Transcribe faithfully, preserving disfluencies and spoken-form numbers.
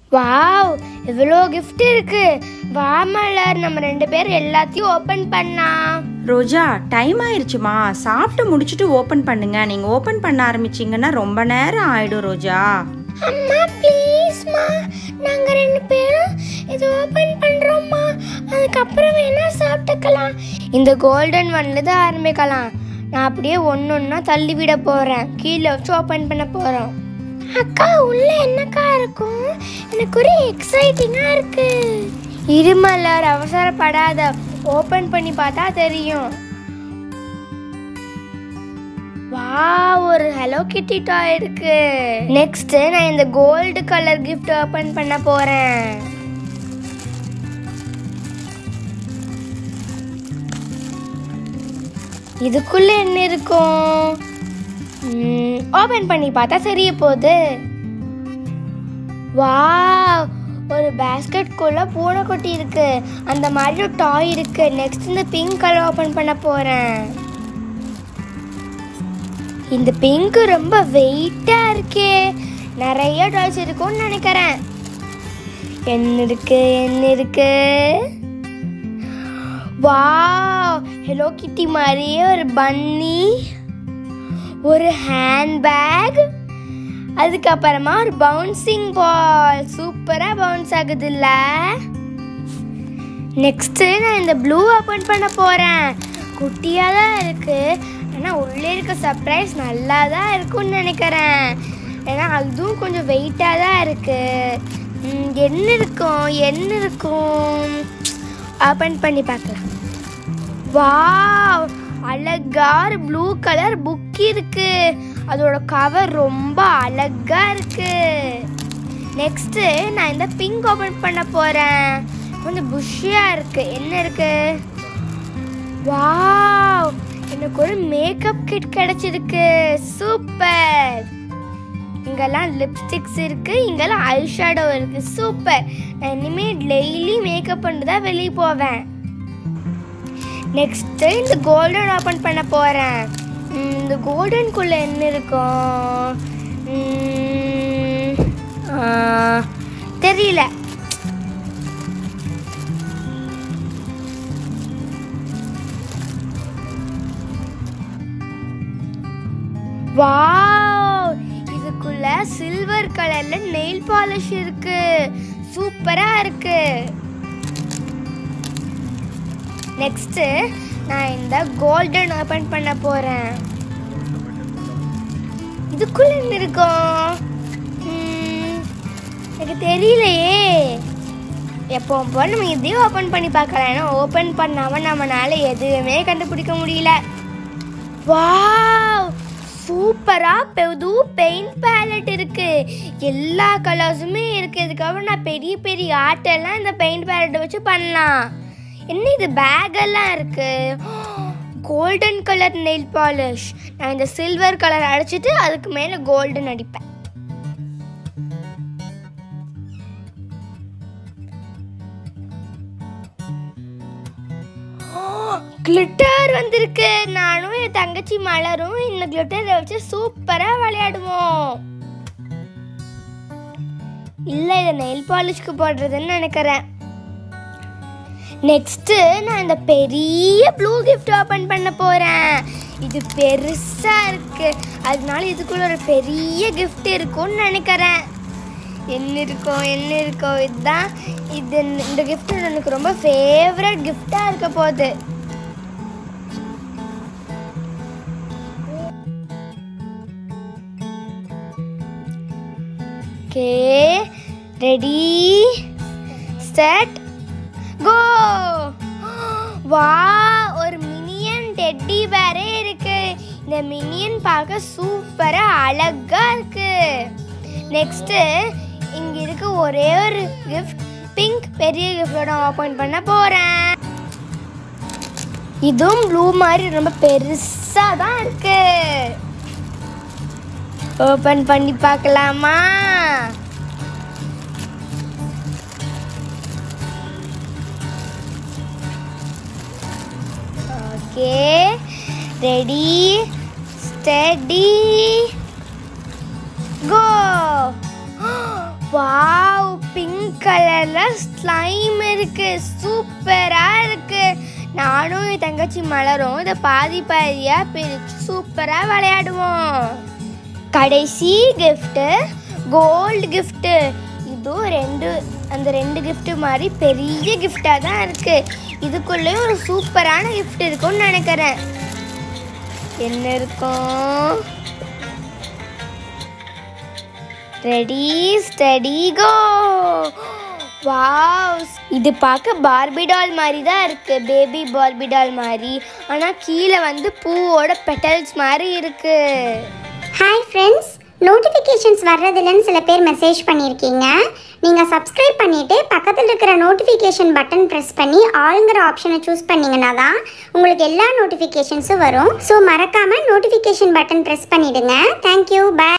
Wow, இவ்வளோ gift இருக்கு. வா மலர், நம்ம ரெண்டு பேரும் எல்லாத்தையும் ஓபன் பண்ணலாம். ரோஜா, டைம் ஆயிடுச்சுமா. சாப்பிட்டு முடிச்சுட்டு ஓபன் பண்ணுங்க. நீங்க ஓபன் பண்ண ஆரம்பிச்சீங்கன்னா ரொம்ப நேரம் ஆயிடும் ரோஜா. அம்மா ப்ளீஸ்மா, நாங்க ரெண்டு பேரும் இது ஓபன் பண்றோம்மா. அதுக்கப்புறம் வேணா சாப்பிட்டுக்கலாம். இந்த கோல்டன் ஒன்ல தான் ஆரம்பிக்கலாம். நான் அப்படியே ஒன்னொன்னா தள்ளி விட போறேன். கீழே வச்சு ஓபன் பண்ண போறோம். அக்கா, உள்ள என்னக்கா இருக்கும்? எனக்கு ஒரு எக்ஸைட்டிங்கா இருக்கு. இருமலர், அவசரப்படாத. ஓபன் பண்ணி பார்த்தா தெரியும். வாவ், ஒரு ஹலோ கிட்டி டாய் இருக்கு. நெக்ஸ்ட் நான் இந்த கோல்டு கலர் கிஃப்ட் ஓபன் பண்ண போறேன். இதுக்குள்ள என்ன இருக்கும்? ஓபன் பண்ணி பார்த்தா தெரிய போகுது. வாவ், ஒரு பேஸ்கெட் குள்ள பூனைக்குட்டி இருக்கு. அந்த மாதிரி ஒரு டாய் இருக்கு. நெக்ஸ்ட் இந்த பிங்க் கலர் ஓபன் பண்ண போறேன். இந்த பிங்க் ரொம்ப வெயிட்டா இருக்கே. நிறைய டாய்ஸ் இருக்கும்னு நினைக்கிறேன். என்ன இருக்கு என்ன இருக்கு? வாவ், ஹலோ கிட்டி மாதிரியே ஒரு பன்னி, ஒரு ஹேண்ட் பேக், அதுக்கப்புறமா ஒரு பவுன்சிங் பால். சூப்பரா பவுன்ஸ் ஆகுது இல்ல? நெக்ஸ்ட் நான் இந்த ப்ளூ ஓபன் பண்ண போறேன். குட்டியா தான் இருக்கு, ஆனா உள்ளே இருக்க சர்ப்ரைஸ் நல்லா தான் இருக்கும்னு நினைக்கிறேன். ஏன்னா அதுவும் கொஞ்சம் வெயிட்டா தான் இருக்கு. என்ன இருக்கும் என்ன இருக்கும்? ஓபன் பண்ணி பார்க்கலாம். வாவ், அழகா ஒரு ப்ளூ கலர் புக் இருக்கு. அதோட கவர் ரொம்ப அழகா இருக்கு. நெக்ஸ்ட் நான் இந்த பிங்க் ஓபன் பண்ண போறேன். கொஞ்சம் புஷ்ஷியா இருக்கு. என்ன இருக்கு? வாவ், எனக்கு ஒரு மேக்கப் கிட் கிடைச்சிருக்கு. சூப்பர். இங்கெல்லாம் லிப்ஸ்டிக்ஸ் இருக்கு, இங்கெல்லாம் ஐ ஷேடோ இருக்கு. சூப்பர். நான் இனிமே டெய்லி மேக்கப் பண்ணிட்டு தான் வெளியே போவேன். நெக்ஸ்ட் இந்த கோல்டன் ஓபன் பண்ண போறேன். இந்த கோல்டனுக்குள்ள என்ன இருக்கும்? தெரியல. வாவ், இதுக்குள்ள சில்வர் கலர்ல நெயில் பாலிஷ் இருக்கு. சூப்பரா இருக்கு. நெக்ஸ்ட் நான் இந்த கோல்டன் ஓபன் பண்ண போறேன். இதுக்குள்ள என்ன இருக்கும்? எனக்கு தெரியலையே. எப்பவும் போல நம்ம இதையும் ஓபன் பண்ணி பார்க்கலாம். ஏன்னா ஓபன் பண்ணாம நம்மளால எதுவுமே கண்டுபிடிக்க முடியல. வாவ், சூப்பரா புது பெயிண்ட் பேலட் இருக்கு. எல்லா கலர்ஸுமே இருக்கு. இதுக்கப்புறம் நான் பெரிய பெரிய ஆர்ட்டெல்லாம் இந்த பெயிண்ட் பேலட்டை வச்சு பண்ணலாம். என்ன இது, பேக் எல்லாம் இருக்கு. Golden colour nail polish. நான் இந்த சில்வர் கலர் அடிச்சிட்டு அதுக்கு மேல கோல்டன் அடிப்பேன். கிளிட்டர் வந்திருக்கு. நானும் என் தங்கச்சி மலரும் இந்த கிளிட்டரை வச்சு சூப்பரா விளையாடுவோம். இல்ல, இதை நெயில் பாலிஷ்க்கு போடுறதுன்னு நினைக்கிறேன். நெக்ஸ்ட் நான் இந்த பெரிய ப்ளூ கிஃப்ட் ஓபன் பண்ண போறேன். இது பெருசா இருக்கு, அதனால இதுக்குள்ள ஒரு பெரிய கிஃப்ட் இருக்கும்னு நினைக்கிறேன். என்ன இருக்கும் என்ன இருக்கும்? இதுதான் இது. இந்த கிஃப்ட் எனக்கு ரொம்ப ஃபேவரட் கிஃப்டா இருக்க போகுது. Okay, ready, set, go. வா, ஒரு மினியன் டெட்டி பேரே இருக்கு. இந்த மினியன் பார்க்க சூப்பரா அழகா இருக்கு. நெக்ஸ்ட் இங்க இருக்கு ஒரே ஒரு கிஃப்ட், பிங்க் பெரிய கிஃப்டோட ஓபன் பண்ண போறேன். இதுவும் ப்ளூ மாதிரி ரொம்ப பெருசா தான் இருக்கு. ஓபன் பண்ணி பார்க்கலாமா? Okay, ready, steady, go. Wow, pink கலர்ல ஸ்லைம் இருக்கு. சூப்பரா இருக்கு. நானும் என் தங்கச்சி மலரும் இதை பாதி பாதியா பிரிச்சு சூப்பரா விளையாடுவோம். கடைசி கிஃப்ட் கோல்டு கிஃப்ட். இதுவும் ரெண்டு அந்த ரெண்டு கிஃப்ட் மாதிரி பெரிய கிஃப்டா தான் இருக்கு. இதுக்குள்ளேயும் ஒரு சூப்பரான கிஃப்ட் இருக்கும்னு நினைக்கிறேன். என்ன இருக்கும்? ரெடி ஸ்டடி கோ. வாவ், இது பார்க்க பார்பி டால் மாதிரி தான் இருக்கு. பேபி பார்பி டால் மாதிரி. ஆனால் கீழே வந்து பூவோட பெட்டல்ஸ் மாதிரி இருக்கு. ஹாய் ஃப்ரெண்ட்ஸ், நோட்டிஃபிகேஷன்ஸ் வர்றதில்லன்னு சில பேர் மெசேஜ் பண்ணியிருக்கீங்க. நீங்கள் சப்ஸ்கிரைப் பண்ணிவிட்டு பக்கத்தில் இருக்கிற நோட்டிஃபிகேஷன் பட்டன் ப்ரெஸ் பண்ணி ஆளுங்கிற ஆப்ஷனை சூஸ் பண்ணிங்கன்னா தான் உங்களுக்கு எல்லா நோட்டிஃபிகேஷன்ஸும் வரும். ஸோ மறக்காமல் நோட்டிஃபிகேஷன் பட்டன் ப்ரெஸ் பண்ணிவிடுங்க. Thank you, by.